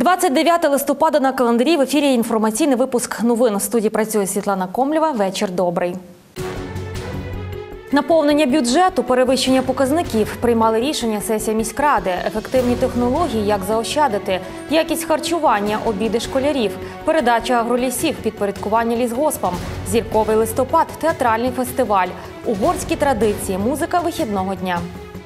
29 листопада на календарі. В ефірі інформаційний випуск новин. В студії працює Світлана Комлєва. Вечір добрий. Наповнення бюджету, перевищення показників. Приймали рішення сесія міськради. Ефективні технології, як заощадити. Якість харчування, обіди школярів. Передача агролісів, підпорядкування лісгоспам. Зірковий листопад, театральний фестиваль. Угорські традиції, музика вихідного дня.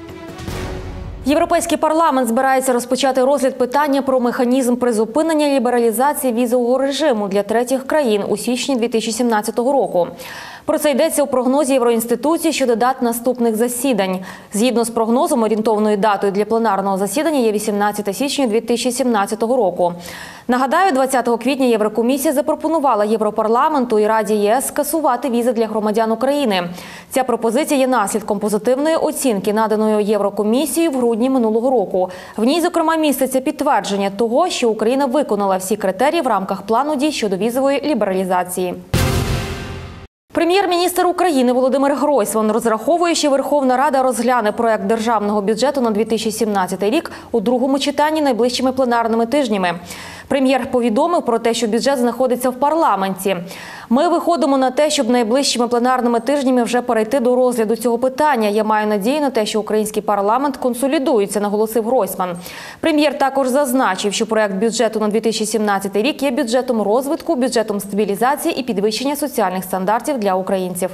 Європейський парламент збирається розпочати розгляд питання про механізм призупинення лібералізації візового режиму для третіх країн у січні 2017 року. Про це йдеться у прогнозі Євроінституції щодо дат наступних засідань. Згідно з прогнозом, орієнтовною датою для пленарного засідання є 18 січня 2017 року. Нагадаю, 20 квітня Єврокомісія запропонувала Європарламенту і Раді ЄС скасувати візи для громадян України. Ця пропозиція є наслідком позитивної оцінки, наданої Єврокомісією в грудні минулого року. В ній, зокрема, міститься підтвердження того, що Україна виконала всі критерії в рамках плану дій щодо візової лібералізації. Прем'єр-міністр України Володимир Гройсман розраховує, що Верховна Рада розгляне проект державного бюджету на 2017 рік у другому читанні найближчими пленарними тижнями. Прем'єр повідомив про те, що бюджет знаходиться в парламенті. Ми виходимо на те, щоб найближчими пленарними тижнями вже перейти до розгляду цього питання. Я маю надію на те, що український парламент консолідується, наголосив Гройсман. Прем'єр також зазначив, що проект бюджету на 2017 рік є бюджетом розвитку, бюджетом стабілізації і підвищення соціальних стандартів для українців.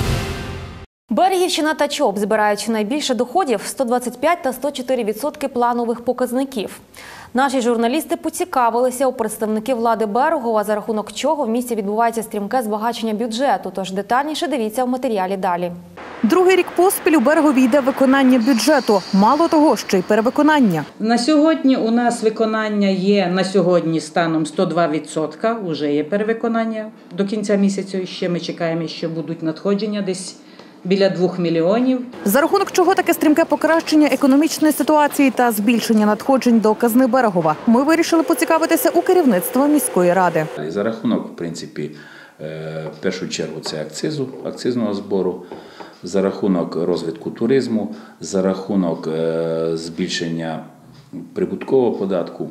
Берегівщина та ЧОП збирають найбільше доходів – 125 та 104% планових показників. Наші журналісти поцікавилися у представників влади Берегова, за рахунок чого в місті відбувається стрімке збагачення бюджету. Тож детальніше дивіться в матеріалі далі. Другий рік поспіль у Берегові йде виконання бюджету. Мало того, ще й перевиконання. На сьогодні у нас виконання є на сьогодні станом 102%. Уже є перевиконання до кінця місяця. Ще ми чекаємо, що будуть надходження десь біля 2 мільйонів. За рахунок чого таке стрімке покращення економічної ситуації та збільшення надходжень до казни Берегова? Ми вирішили поцікавитися у керівництва міської ради. За рахунок, в принципі, в першу чергу це акцизного збору, за рахунок розвитку туризму, за рахунок збільшення прибуткового податку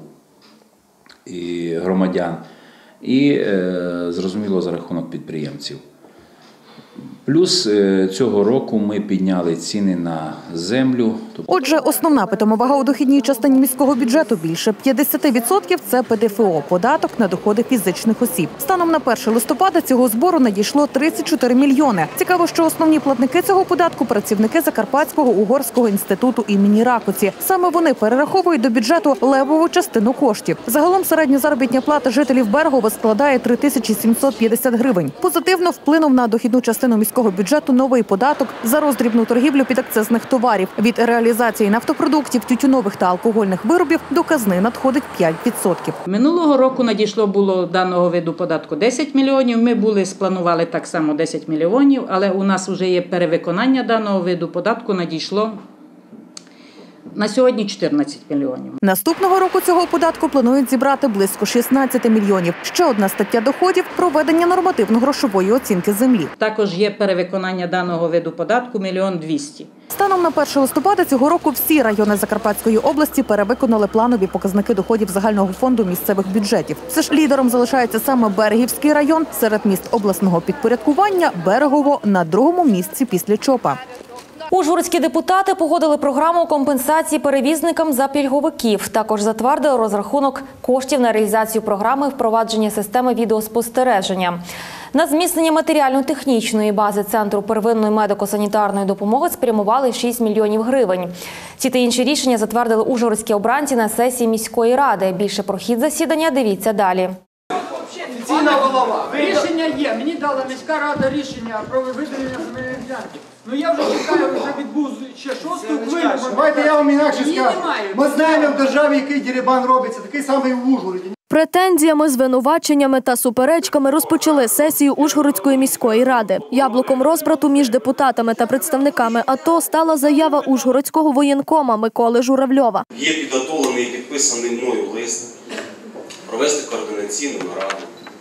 і громадян і, зрозуміло, за рахунок підприємців. Плюс цього року ми підняли ціни на землю. Отже, основна питома вага у дохідній частині міського бюджету – більше 50% – це ПДФО – податок на доходи фізичних осіб. Станом на 1 листопада цього збору надійшло 34 мільйони. Цікаво, що основні платники цього податку – працівники Закарпатського угорського інституту імені Ракоці. Саме вони перераховують до бюджету левову частину коштів. Загалом середня заробітна плата жителів Берегова складає 3750 гривень. Позитивно вплинув на дохідну частину міського бюджету новий податок за роздрібну торгівлю підакцизних товарів. Від реалізації нафтопродуктів, тютюнових та алкогольних виробів до казни надходить 5%. Минулого року надійшло було даного виду податку 10 мільйонів. Ми спланували так само 10 мільйонів, але у нас вже є перевиконання даного виду податку, надійшло на сьогодні 14 мільйонів. Наступного року цього податку планують зібрати близько 16 мільйонів. Ще одна стаття доходів – проведення нормативно-грошової оцінки землі. Також є перевиконання даного виду податку 1 200 000. Станом на 1 листопада цього року всі райони Закарпатської області перевиконали планові показники доходів загального фонду місцевих бюджетів. Все ж лідером залишається саме Берегівський район. Серед міст обласного підпорядкування Берегово на другому місці після ЧОПа. Ужгородські депутати погодили програму компенсації перевізникам за пільговиків. Також затвердили розрахунок коштів на реалізацію програми впровадження системи відеоспостереження. На зміцнення матеріально-технічної бази Центру первинної медико-санітарної допомоги спрямували 6 мільйонів гривень. Ці та інші рішення затвердили ужгородські обранці на сесії міської ради. Більше про хід засідання дивіться далі. Офіційна голова. Рішення є. Мені дала міська рада рішення про виділення земельної ділянки. Ну я вже чекаю, вже відбув ще 6-ту хвилю. Давайте я вам інакше скажу. Ми знаємо в державі, який дерибан робиться, такий самий в Ужгороді. Претензіями, звинуваченнями та суперечками розпочали сесію Ужгородської міської ради. Яблуком розбрату між депутатами та представниками АТО стала заява ужгородського воєнкома Миколи Журавльова. Є підготовлений і підписаний мною лист провести координаційну нараду,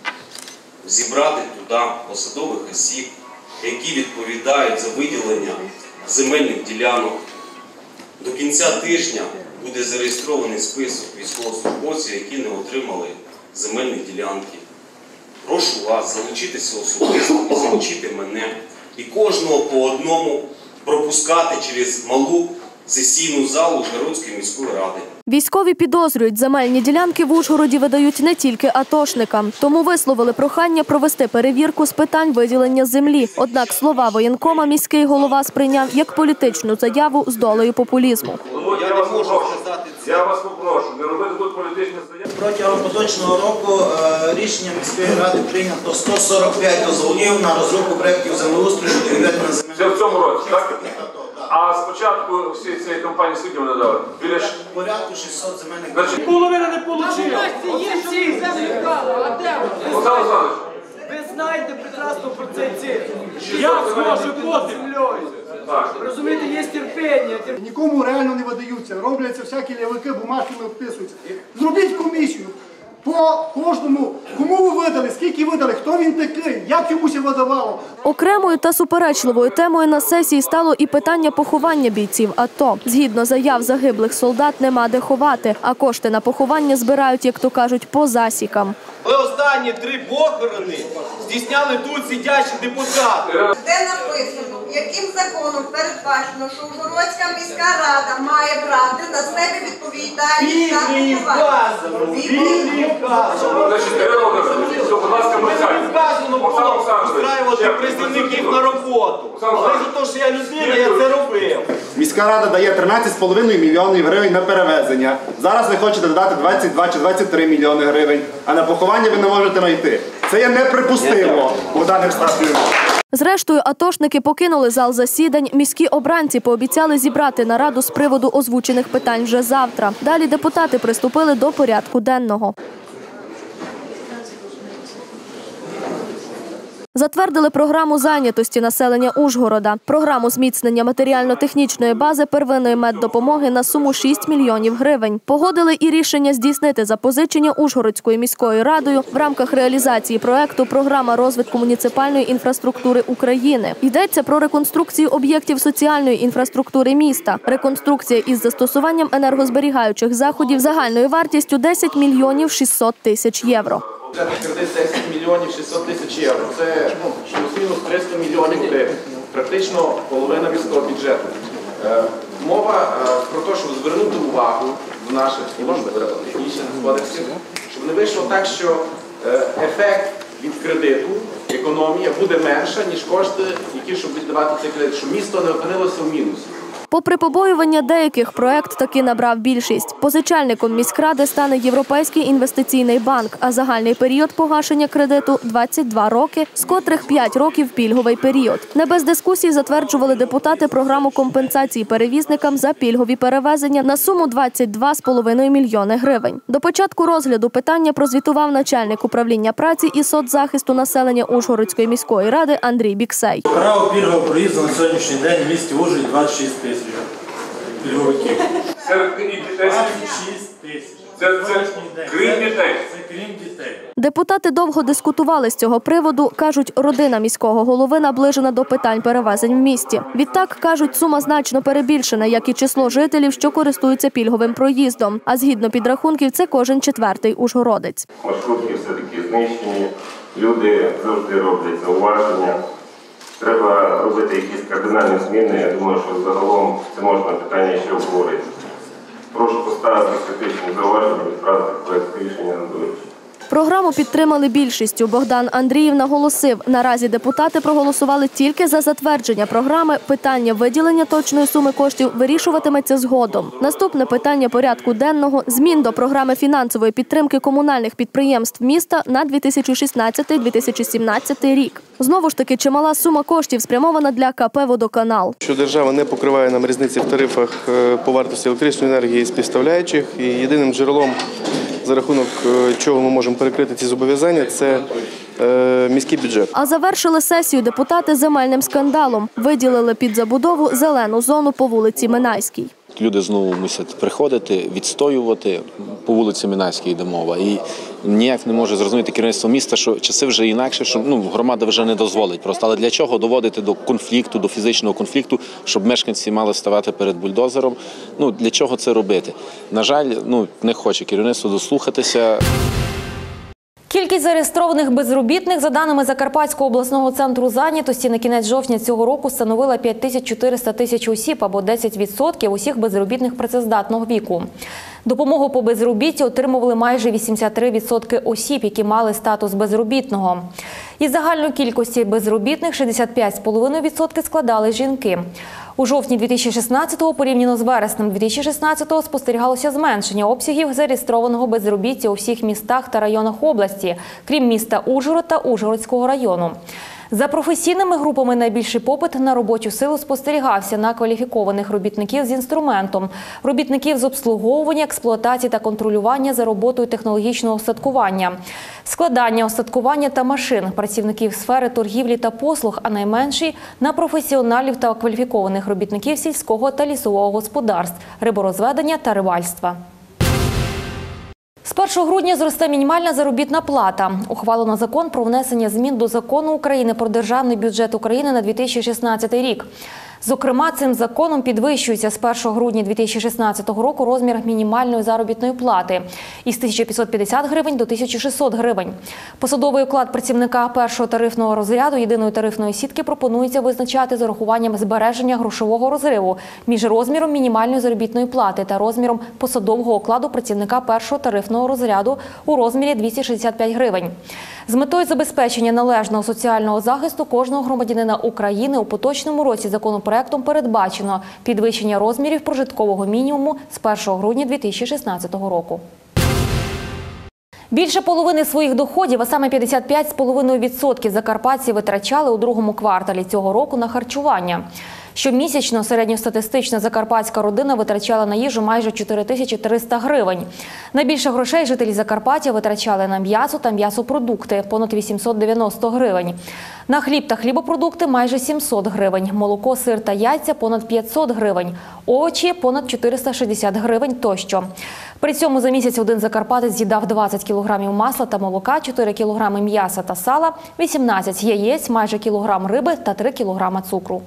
зібрати туди посадових осіб, які відповідають за виділення земельних ділянок. До кінця тижня буде зареєстрований список військовослужбовців, які не отримали земельні ділянки. Прошу вас залучитися особисто і залучити мене. І кожного по одному пропускати через малу сесійну залу Ужгородської міської ради. Військові підозрюють, земельні ділянки в Ужгороді видають не тільки атошникам. Тому висловили прохання провести перевірку з питань виділення землі. Однак слова воєнкома міський голова сприйняв як політичну заяву з долею популізму. Я не можу сказати це. Я вас попрошу, не робити тут політичні заяви. Протягом поточного року рішенням міської ради прийнято 145 дозволів на розробку проєктів землеустрою щодо відведення земель. Це в цьому році, так? А спочатку всієї цієї кампанії скільки вони дали? Біля Порядку 600 земельних. Половина не отримала. Є всі землікали, а де вони? Олександр Олександрович. Ви знаєте прекрасно про цей цифр. Як зможе бути землею? Розумієте, є терпіння. Нікому реально не видаються, робляться всякі лявики, бумажками вписуються. Зробіть комісію по кожному, кому ви видали, скільки видали, хто він такий, як йому це видавало. Окремою та суперечливою темою на сесії стало і питання поховання бійців АТО. Згідно заяв загиблих солдат, нема де ховати, а кошти на поховання збирають, як то кажуть, по засікам. Але останні 3 похорони здійсняли тут сидячі депутати. Де написано, яким законом передбачено, що Ужгородська міська рада має брати на себе відповідальність за поховання. Біблії вказано. Значить, Ірина Володимирівна, будь ласка, Не вказано було устраювати працівників на роботу. Але за те, що я людина, я це робив. Міська рада дає 13,5 мільйонів гривень на перевезення. Зараз ви хочете додати 22 чи 23 мільйони гривень, а на поховання ви не можете знайти. Це є неприпустимо, Богдан Євстафійович. Зрештою, атошники покинули зал засідань. Міські обранці пообіцяли зібрати нараду з приводу озвучених питань вже завтра. Далі депутати приступили до порядку денного. Затвердили програму зайнятості населення Ужгорода, програму зміцнення матеріально-технічної бази первинної меддопомоги на суму 6 мільйонів гривень. Погодили і рішення здійснити запозичення Ужгородською міською радою в рамках реалізації проекту «Програма розвитку муніципальної інфраструктури України». Йдеться про реконструкцію об'єктів соціальної інфраструктури міста. Реконструкція із застосуванням енергозберігаючих заходів загальною вартістю 10 мільйонів 600 тисяч євро. Кредит 10 мільйонів 600 тисяч євро. Це плюс-мінус 300 мільйонів гривень. Практично половина міського бюджету. Мова про те, щоб звернути увагу до наших технічних кодексів, щоб не вийшло так, що ефект від кредиту, економія буде менша, ніж кошти, які щоб віддавати цей кредит, щоб місто не опинилося в мінусі. Попри побоювання деяких, проект таки набрав більшість. Позичальником міськради стане Європейський інвестиційний банк, а загальний період погашення кредиту – 22 роки, з котрих 5 років – пільговий період. Не без дискусій затверджували депутати програму компенсації перевізникам за пільгові перевезення на суму 22,5 мільйони гривень. До початку розгляду питання прозвітував начальник управління праці і соцзахисту населення Ужгородської міської ради Андрій Біксей. Право пільгового проїзду на сьогоднішній день в місті Ужгороді 26 тисяч пільговиків. Серед дітей 26 тисяч. Це крім дітей. Це крім дітей. Депутати довго дискутували з цього приводу. Кажуть, родина міського голови наближена до питань перевезень в місті. Відтак, кажуть, сума значно перебільшена, як і число жителів, що користуються пільговим проїздом. А згідно підрахунків, це кожен 4-й ужгородець. Маршрутки все-таки знищені, люди завжди роблять зауваження. Треба робити якісь кардинальні зміни. Я думаю, що загалом це можна питання ще обговорити. Прошу поставити критичні зауваження, відправити проект рішення на довідку. Програму підтримали більшістю. Богдан Андріїв наголосив, наразі депутати проголосували тільки за затвердження програми. Питання виділення точної суми коштів вирішуватиметься згодом. Наступне питання порядку денного – змін до програми фінансової підтримки комунальних підприємств міста на 2016-2017 рік. Знову ж таки, чимала сума коштів спрямована для КП «Водоканал». Що держава не покриває нам різниці в тарифах по вартості електричної енергії з підставляючих, і єдиним джерелом, за рахунок чого ми можемо перекрити ці зобов'язання, це міський бюджет. А завершили сесію депутати земельним скандалом. Виділили під забудову зелену зону по вулиці Минайській. люди знову мусять приходити, відстоювати. По вулиці Минайській йде мова. І ніяк не може зрозуміти керівництво міста, що часи вже інакше, що громада вже не дозволить просто. Але для чого доводити до конфлікту, до фізичного конфлікту, щоб мешканці мали ставати перед бульдозером? Для чого це робити? На жаль, не хоче керівництво дослухатися. Кількість зареєстрованих безробітних, за даними Закарпатського обласного центру зайнятості, на кінець жовтня цього року становила 5400 тисяч осіб, або 10% усіх безробітних працездатного віку. Допомогу по безробіттю отримували майже 83% осіб, які мали статус безробітного. Із загальної кількості безробітних 65,5% складали жінки. У жовтні 2016-го порівняно з вереснем 2016-го спостерігалося зменшення обсягів зареєстрованого безробіття у всіх містах та районах області, крім міста Ужгород та Ужгородського району. За професійними групами найбільший попит на робочу силу спостерігався на кваліфікованих робітників з інструментом, робітників з обслуговування, експлуатації та контролювання за роботою технологічного устаткування, складання, устаткування та машин, працівників сфери торгівлі та послуг, а найменший – на професіоналів та кваліфікованих робітників сільського та лісового господарств, риборозведення та рибальства. З 1 грудня зросте мінімальна заробітна плата. Ухвалено закон про внесення змін до Закону України про Державний бюджет України на 2016 рік. Зокрема, цим законом підвищується з 1 грудня 2016 року розмір мінімальної заробітної плати із 1550 гривень до 1600 гривень. Посадовий оклад працівника першого тарифного розряду єдиної тарифної сітки пропонується визначати з урахуванням збереження грошового розриву між розміром мінімальної заробітної плати та розміром посадового окладу працівника першого тарифного розряду у розмірі 265 гривень. З метою забезпечення належного соціального захисту кожного громадянина України у поточному році законопроектом передбачено підвищення розмірів прожиткового мінімуму з 1 грудня 2016 року. Більше половини своїх доходів, а саме 55,5% закарпатці витрачали у другому кварталі цього року на харчування. Щомісячно середньостатистична закарпатська родина витрачала на їжу майже 4300 гривень. Найбільше грошей жителі Закарпаття витрачали на м'ясо та м'ясопродукти – понад 890 гривень. На хліб та хлібопродукти – майже 700 гривень. Молоко, сир та яйця – понад 500 гривень. Овочі – понад 460 гривень тощо. При цьому за місяць один закарпатець з'їдав 20 кілограмів масла та молока, 4 кілограми м'яса та сала, 18 яєць, майже кілограм риби та 3 кілограми цукру.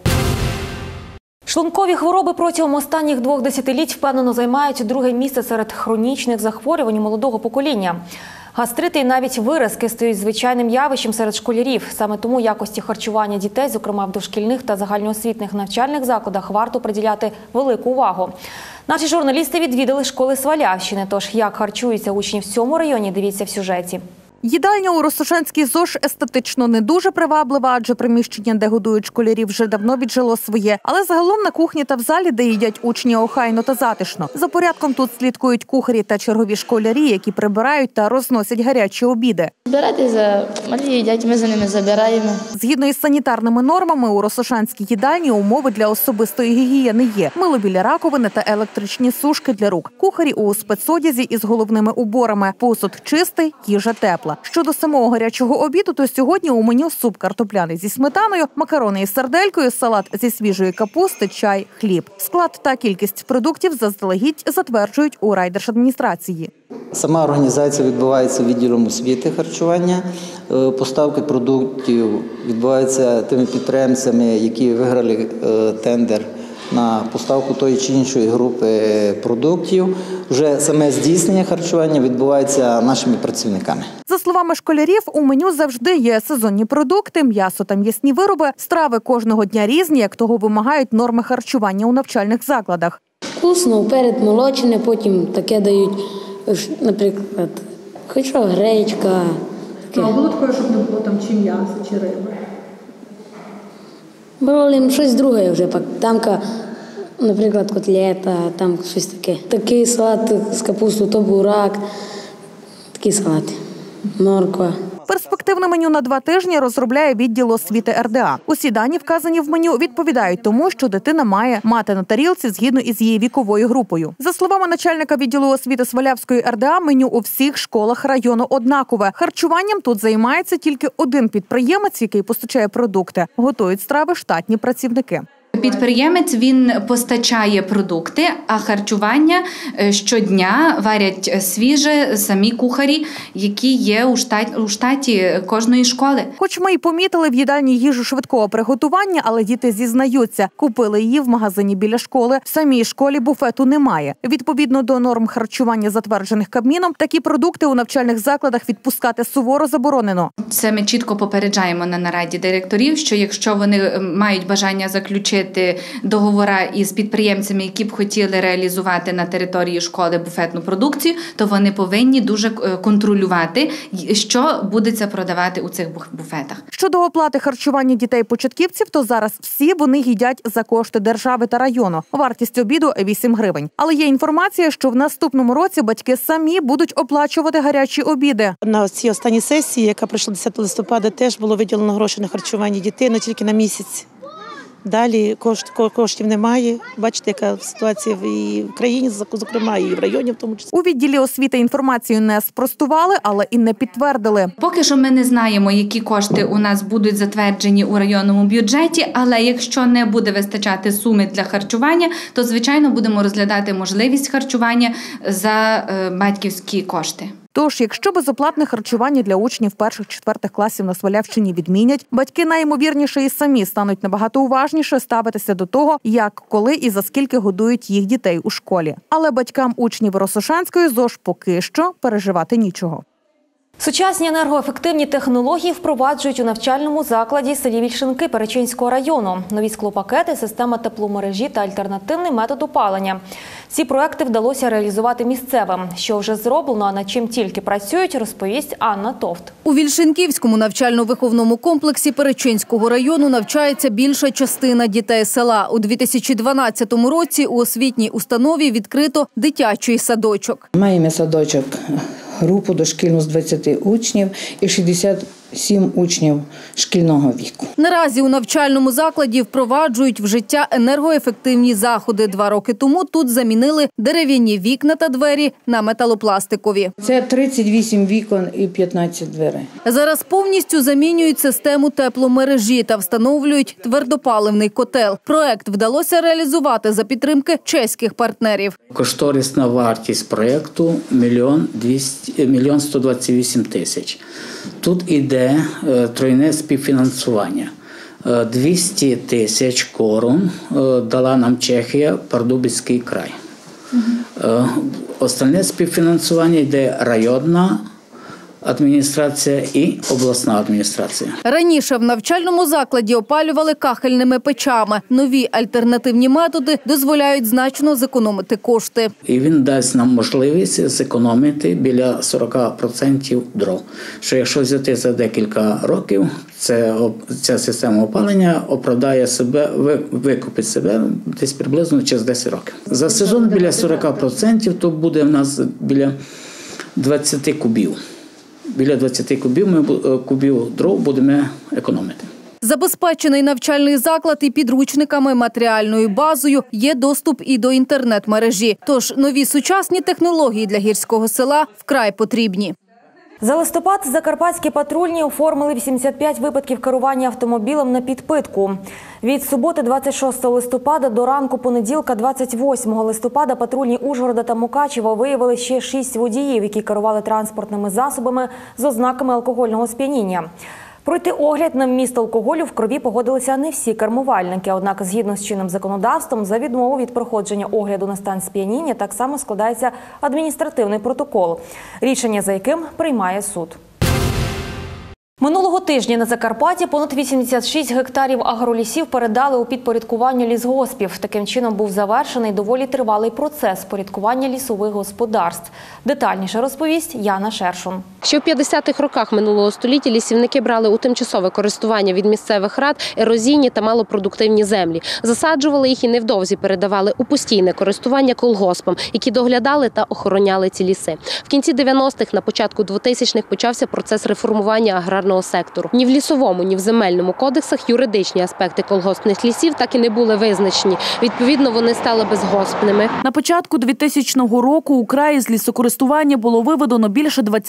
Шлункові хвороби протягом останніх 2 десятиліть впевнено займають друге місце серед хронічних захворювань молодого покоління. Гастрити і навіть виразки стають звичайним явищем серед школярів. Саме тому якості харчування дітей, зокрема в дошкільних та загальноосвітних навчальних закладах, варто приділяти велику увагу. Наші журналісти відвідали школи Свалявщини, тож як харчуються учні в цьому районі, дивіться в сюжеті. Їдальня у Ростошанській ЗОЖ естетично не дуже приваблива, адже приміщення, де годують школярів, вже давно віджило своє. Але загалом на кухні та в залі, де їдять учні, охайно та затишно. За порядком тут слідкують кухарі та чергові школярі, які прибирають та розносять гарячі обіди. Збирайте, малі їдять, ми за ними забираємо. Згідно із санітарними нормами, у Ростошанській їдальні умови для особистої гігієни є. Мило біля раковини та електричні сушки для рук. Кухарі у спецодязі із головними уборами. Посуд чистий, їжа тепла. Щодо самого гарячого обіду, то сьогодні у меню суп картопляний зі сметаною, макарони із сарделькою, салат зі свіжої капусти, чай, хліб. Склад та кількість продуктів заздалегідь затверджують у райдержадміністрації. Сама організація відбувається відділом освіти харчування. Поставки продуктів відбуваються тими підприємцями, які виграли тендер на поставку тої чи іншої групи продуктів. Вже саме здійснення харчування відбувається нашими працівниками. За словами школярів, у меню завжди є сезонні продукти, м'ясо та м'ясні вироби. Страви кожного дня різні, як того вимагають норми харчування у навчальних закладах. Вкусно, вперед молочне, потім таке дають, наприклад, хоч що, гречка. А було таке, щоб не було там чи м'яса, чи риби? Брали щось друге вже, тамка, наприклад, котлета, там щось таке. Такий салат з капусту, то бурак, такий салат, морква. Перспективне меню на 2 тижні розробляє відділ освіти РДА. Усі дані, вказані в меню, відповідають тому, що дитина має мати на тарілці згідно із її віковою групою. За словами начальника відділу освіти Свалявської РДА, меню у всіх школах району однакове. Харчуванням тут займається тільки один підприємець, який постачає продукти. Готують страви штатні працівники. Підприємець, він постачає продукти, а харчування щодня варять свіже самі кухарі, які є у штаті кожної школи. Хоч ми й помітили в їдальні їжу швидкого приготування, але діти зізнаються, купили її в магазині біля школи. В самій школі буфету немає. Відповідно до норм харчування, затверджених Кабміном, такі продукти у навчальних закладах відпускати суворо заборонено. Це ми чітко попереджаємо на нараді директорів, що якщо вони мають бажання заключити договори із підприємцями, які б хотіли реалізувати на території школи буфетну продукцію, то вони повинні дуже контролювати, що будеться продавати у цих буфетах. Щодо оплати харчування дітей-початківців, то зараз всі вони їдять за кошти держави та району. Вартість обіду – 8 гривень. Але є інформація, що в наступному році батьки самі будуть оплачувати гарячі обіди. На цій останній сесії, яка пройшла 10 листопада, теж було виділено гроші на харчування дітей, але тільки на місяць. Далі коштів немає. Бачите, яка ситуація і в країні, зокрема, і в районі в тому числі. У відділі освіти інформацію не спростували, але і не підтвердили. Поки що ми не знаємо, які кошти у нас будуть затверджені у районному бюджеті, але якщо не буде вистачати суми для харчування, то, звичайно, будемо розглядати можливість харчування за батьківські кошти. Тож, якщо безоплатне харчування для учнів перших-четвертих класів на Свалявщині відмінять, батьки найімовірніше і самі стануть набагато уважніше ставитися до того, як, коли і за скільки годують їх дітей у школі. Але батькам учнів Росошанської ЗОЖ поки що переживати нічого. Сучасні енергоефективні технології впроваджують у навчальному закладі селі Вільшинки Перечинського району. Нові склопакети, система тепломережі та альтернативний метод опалення. Ці проекти вдалося реалізувати місцевим. Що вже зроблено, а над чим тільки працюють, розповість Анна Товт. У Вільшинківському навчально-виховному комплексі Перечинського району навчається більша частина дітей села. У 2012 році у освітній установі відкрито дитячий садочок. Маємо садочок, групу дошкільну з 20 учнів і 67 учнів шкільного віку. Наразі у навчальному закладі впроваджують в життя енергоефективні заходи. 2 роки тому тут замінили дерев'яні вікна та двері на металопластикові. Це 38 вікон і 15 дверей. Зараз повністю замінюють систему тепломережі та встановлюють твердопаливний котел. Проект вдалося реалізувати за підтримки чеських партнерів. Кошторисна вартість проєкту – 1 128 тисяч. Тут іде тройне співфінансування. 200 тисяч корун дала нам Чехія, Пардубицький край. Остальне співфінансування йде районна адміністрація і обласна адміністрація. Раніше в навчальному закладі опалювали кахельними печами. Нові альтернативні методи дозволяють значно зекономити кошти. І він дасть нам можливість зекономити біля 40% дров. Що якщо взяти за декілька років, ця система опалення оправдає себе, викупить себе десь приблизно через 10 років. За сезон біля 40%, то буде в нас біля 20 кубів. Біля 20 кубів дров будемо економити. Забезпечений навчальний заклад і підручниками, матеріальною базою, є доступ і до інтернет-мережі. Тож нові сучасні технології для гірського села вкрай потрібні. За листопад закарпатські патрульні оформили 85 випадків керування автомобілем на підпитку. Від суботи 26 листопада до ранку понеділка 28 листопада патрульні Ужгорода та Мукачева виявили ще 6 водіїв, які керували транспортними засобами з ознаками алкогольного сп'яніння. Пройти огляд на вміст алкоголю в крові погодилися не всі кермувальники. Однак, згідно з чинним законодавством, за відмову від проходження огляду на стан сп'яніння так само складається адміністративний протокол, рішення за яким приймає суд. Минулого тижня на Закарпатті понад 86 гектарів агролісів передали у підпорядкування лісгоспів. Таким чином був завершений доволі тривалий процес впорядкування лісових господарств. Детальніше розповість Яна Шершун. Ще в 50-х роках минулого століття лісівники брали у тимчасове користування від місцевих рад ерозійні та малопродуктивні землі. Засаджували їх і невдовзі передавали у постійне користування колгоспам, які доглядали та охороняли ці ліси. В кінці 90-х, на початку 2000-х почався процес реформування аграрного сектору. Ні в лісовому, ні в земельному кодексах юридичні аспекти колгоспних лісів так і не були визначені. Відповідно, вони стали безгоспними. На початку 2000 року у краї з лісокористування було виведено більше 22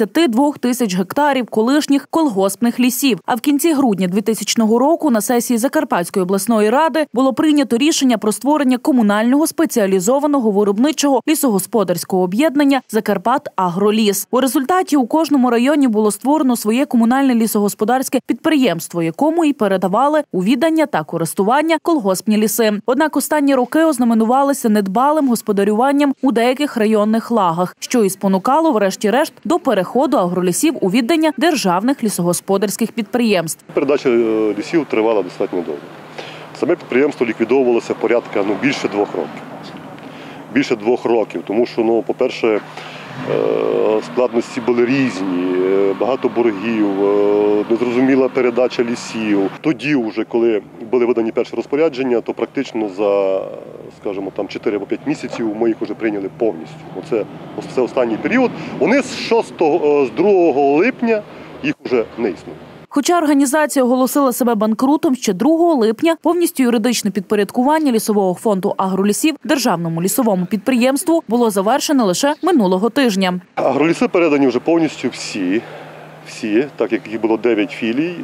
2000 гектарів колишніх колгоспних лісів. А в кінці грудня 2000 року на сесії Закарпатської обласної ради було прийнято рішення про створення комунального спеціалізованого виробничого лісогосподарського об'єднання «Закарпатагроліс». У результаті у кожному районі було створено своє комунальне лісогосподарське підприємство, якому і передавали у віддання та користування колгоспні ліси. Однак останні роки ознаменувалися недбалим господарюванням у деяких районних лагах, що і спонукало, врешті-решт, до переходу агролісів у віддання державних лісогосподарських підприємств. Передача лісів тривала достатньо довго. Саме підприємство ліквідовувалося порядка більше 2 років. Більше 2 років, тому що, по-перше, складності були різні, багато боргів, незрозуміла передача лісів. Тоді, вже, коли були видані перші розпорядження, то практично за, скажімо, 4 або 5 місяців ми їх вже прийняли повністю. Це останній період. Вони з 2 липня їх вже не існують. Хоча організація оголосила себе банкрутом, ще 2 липня повністю юридичне підпорядкування лісового фонду агролісів державному лісовому підприємству було завершено лише минулого тижня. Агроліси передані вже повністю всі, так як їх було 9 філій,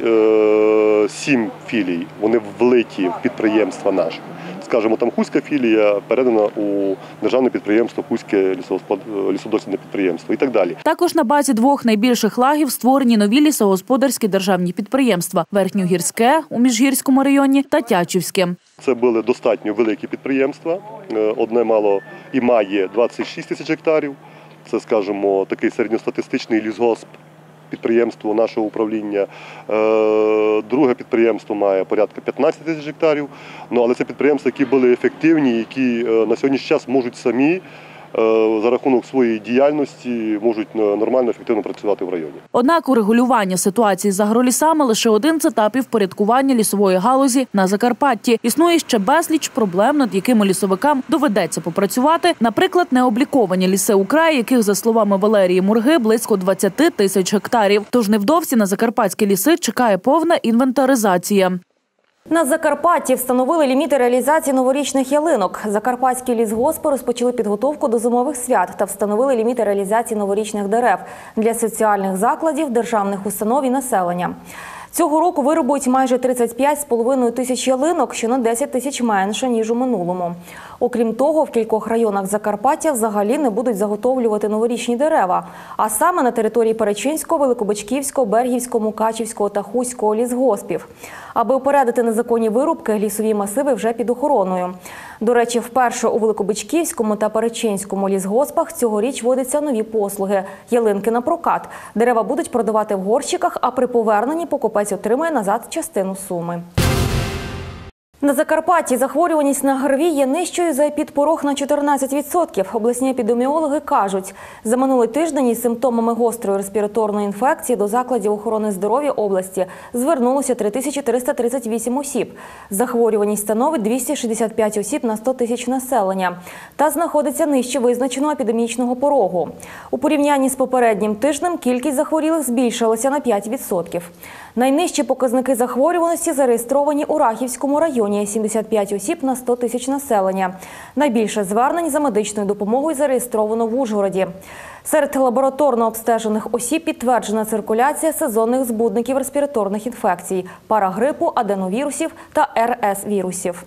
7 філій, вони влиті в підприємства наші. Скажімо, Хуська філія передана у державне підприємство Хуське лісодослідне підприємство і так далі. Також на базі 2 найбільших лагів створені нові лісогосподарські державні підприємства – Верхньогірське у Міжгірському районі та Тячівське. Це були достатньо великі підприємства. Одне мало і має 26 тисяч гектарів. Це, скажімо, такий середньостатистичний лісгосп. Підприємство нашого управління. Друге підприємство має порядка 15 тисяч гектарів. Але це підприємства, які були ефективні, які на сьогоднішній час можуть самі за рахунок своєї діяльності можуть нормально, ефективно працювати в районі. Однак урегулювання ситуації з агролісами – лише один з етапів впорядкування лісової галузі на Закарпатті. Існує ще безліч проблем, над якими лісовикам доведеться попрацювати. Наприклад, необліковані ліси у краї, яких, за словами Валерії Мурги, близько 20 тисяч гектарів. Тож невдовзі на закарпатські ліси чекає повна інвентаризація. На Закарпатті встановили ліміти реалізації новорічних ялинок. Закарпатські лісгоспи розпочали підготовку до зимових свят та встановили ліміти реалізації новорічних дерев для соціальних закладів, державних установ і населення. Цього року вирубують майже 35,5 тисяч ялинок, що на 10 тисяч менше, ніж у минулому. Окрім того, в кількох районах Закарпаття взагалі не будуть заготовлювати новорічні дерева, а саме на території Перечинського, Великобичківського, Бергівського, Мукачівського та Хуського лісгоспів. Аби упередити незаконні вирубки, лісові масиви вже під охороною. До речі, вперше у Великобичківському та Перечинському лісгоспах цьогоріч вводяться нові послуги – ялинки на прокат. Дерева будуть продавати в горщиках, а при поверненні покупець отримає назад частину суми. На Закарпатті захворюваність на ГРВІ є нижчою за епідпорог на 14%. Обласні епідеміологи кажуть, за минулий тиждень із симптомами гострої респіраторної інфекції до закладів охорони здоров'я області звернулося 3338 осіб. Захворюваність становить 265 осіб на 100 тисяч населення та знаходиться нижче визначеного епідемічного порогу. У порівнянні з попереднім тижнем кількість захворілих збільшилася на 5%. Найнижчі показники захворюваності зареєстровані у Рахівському районі – 75 осіб на 100 тисяч населення. Найбільше звернень за медичною допомогою зареєстровано в Ужгороді. Серед лабораторно обстежених осіб підтверджена циркуляція сезонних збудників респіраторних інфекцій – парагрипу, аденовірусів та РС-вірусів.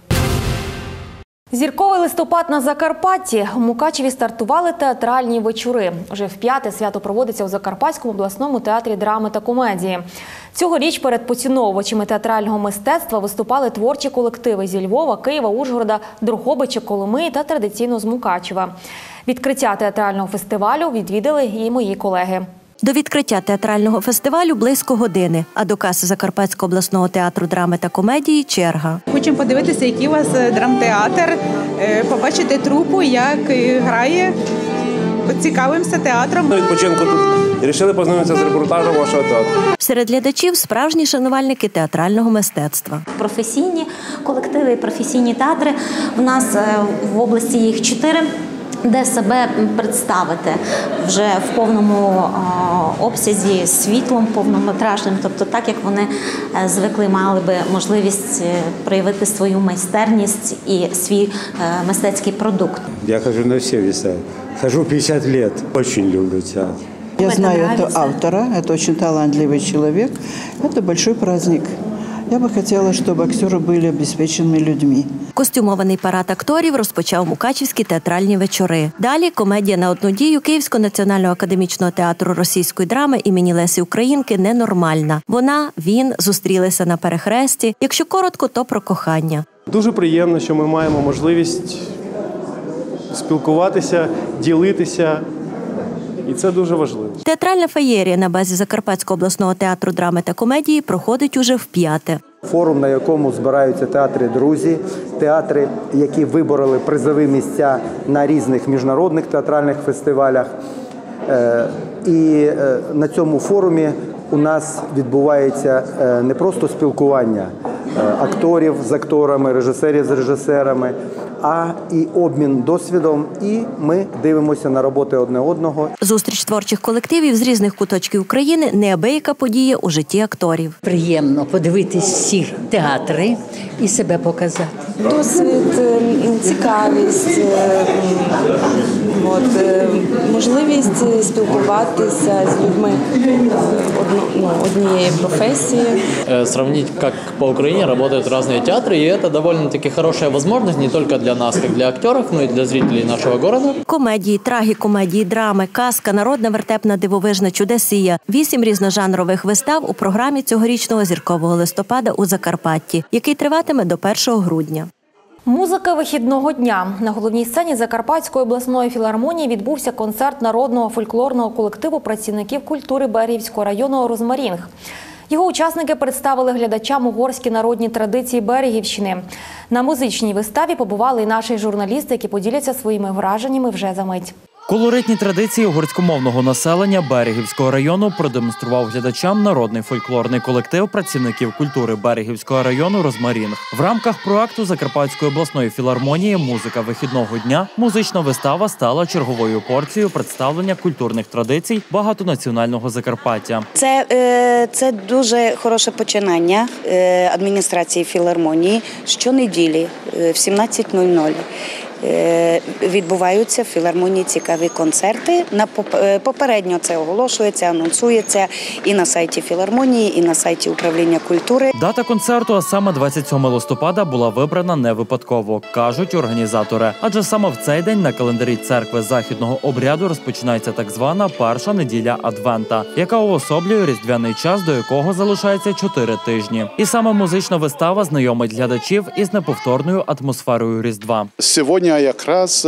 Зірковий листопад на Закарпатті. У Мукачеві стартували театральні вечори. Вже вп'яте свято проводиться у Закарпатському обласному театрі драми та комедії. Цьогоріч перед поціновувачами театрального мистецтва виступали творчі колективи зі Львова, Києва, Ужгорода, Дрогобича, Коломиї та традиційно з Мукачева. Відкриття театрального фестивалю відвідали і мої колеги. До відкриття театрального фестивалю близько години, а до каси Закарпатського обласного театру драми та комедії – черга. Хочемо подивитися, який у вас драмтеатр, побачити трупу, як грає, поцікавимося театром. На відпочинку тут вирішили познайомитися з репортажем вашого театру. Серед глядачів – справжні шанувальники театрального мистецтва. Професійні колективи, професійні театри. У нас в області їх 4. Де себе представити вже в повному обсязі, світлом, повнометражним, тобто так, як вони звикли, мали би можливість проявити свою майстерність і свій мистецький продукт. Я хожу на всі вистави. Хожу 50 років, дуже люблю театр. Я знаю этого автора, это очень талантливый человек. Это большой праздник. Я бы хотела, чтобы актеры были обеспеченными людьми. Костюмований парад акторів розпочав Мукачівські театральні вечори. Далі комедія на одну дію Київського національного академічного театру російської драми імені Лесі Українки «Ненормальна». Вона, він зустрілися на перехресті. Якщо коротко, то про кохання. Дуже приємно, що ми маємо можливість спілкуватися, ділитися. І це дуже важливо. Театральна феєрія на базі Закарпатського обласного театру драми та комедії проходить уже вп'яте. Форум, на якому збираються театри-друзі, театри, які вибороли призові місця на різних міжнародних театральних фестивалях. І на цьому форумі у нас відбувається не просто спілкування акторів з акторами, режисерів з режисерами, а і обмін досвідом, і ми дивимося на роботи одне одного. Зустріч творчих колективів з різних куточків України – неабияка подія у житті акторів. Приємно подивитись всі театри і себе показати. Досвід, цікавість, можливість спілкуватися з людьми однієї професії. Сравнить, как по Украине работают разные театры, и это довольно-таки хорошая возможность не только для нас, как для актеров, но и для зрителей нашего города. Комедії, трагікомедії, драми, казка, народна вертепна дивовижна чудесія. 8 різножанрових вистав у програмі цьогорічного зіркового листопада у Закарпатті, який триватиме до 1 грудня. Музика вихідного дня. На головній сцені Закарпатської обласної філармонії відбувся концерт народного фольклорного колективу працівників культури Берегівського району «Розмарінг». Його учасники представили глядачам угорські народні традиції Берегівщини. На музичній виставі побували і наші журналісти, які поділяться своїми враженнями вже за мить. Колоритні традиції угорськомовного населення Берегівського району продемонстрував глядачам народний фольклорний колектив працівників культури Берегівського району «Розмарінг». В рамках проекту Закарпатської обласної філармонії «Музика вихідного дня» музична вистава стала черговою порцією представлення культурних традицій багатонаціонального Закарпаття. Це дуже хороше починання адміністрації філармонії. Щонеділі в 17:00 відбуваються в філармонії цікаві концерти. Попередньо це оголошується, анонсується і на сайті філармонії, і на сайті управління культури. Дата концерту, а саме 27 листопада, була вибрана не випадково, кажуть організатори. Адже саме в цей день на календарі церкви західного обряду розпочинається так звана перша неділя Адвента, яка уособлює різдвяний час, до якого залишається 4 тижні. І саме музична вистава знайомить глядачів із неповторною атмосферою Різдва. Сьогодні якраз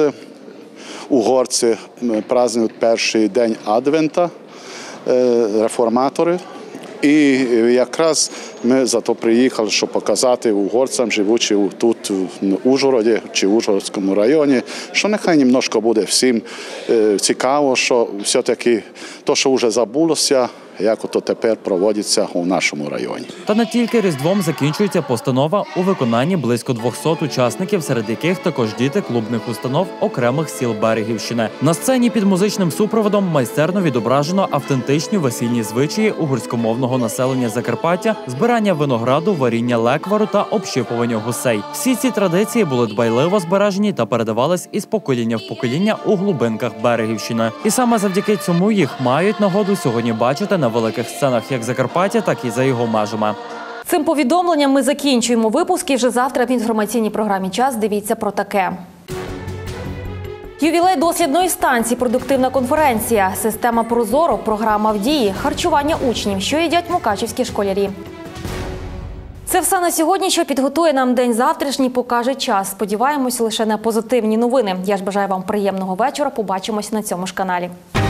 угорці празднують перший день Адвента, реформатори. І якраз ми зато приїхали, щоб показати угорцям, живучи тут в Ужгороді чи в Ужгородському районі, що нехай немножко буде всім цікаво, що все-таки те, що вже забулося, як ото тепер проводиться у нашому районі. Та не тільки Різдвом закінчується постанова у виконанні близько 200 учасників, серед яких також діти клубних установ окремих сіл Берегівщини. На сцені під музичним супроводом майстерно відображено автентичні весільні звичаї угорськомовного населення Закарпаття, збирання винограду, варіння леквару та общипування гусей. Всі ці традиції були дбайливо збережені та передавались із покоління в покоління у глибинках Берегівщини. І саме завдяки цьому їх мають нагоду сьогодні бачити на великих сценах як Закарпаття, так і за його межами. Цим повідомленням ми закінчуємо випуск. І вже завтра в інформаційній програмі «Час» дивіться про таке. Ювілей дослідної станції, продуктивна конференція, система «Прозоро», програма в дії, харчування учнів, що їдять мукачівські школярі. Це все на сьогодні, що підготує нам день завтрашній, покаже час. Сподіваємось лише на позитивні новини. Я ж бажаю вам приємного вечора. Побачимось на цьому ж каналі.